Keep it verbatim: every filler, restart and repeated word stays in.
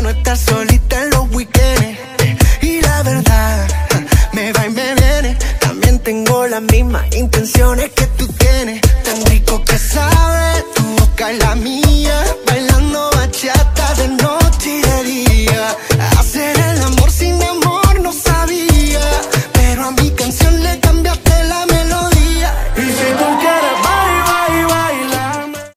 no estás solita en los weekends. Y la verdad, me va y me viene. También tengo las mismas intenciones que tú tienes. Tan rico que sabe tu boca y la mía. Baila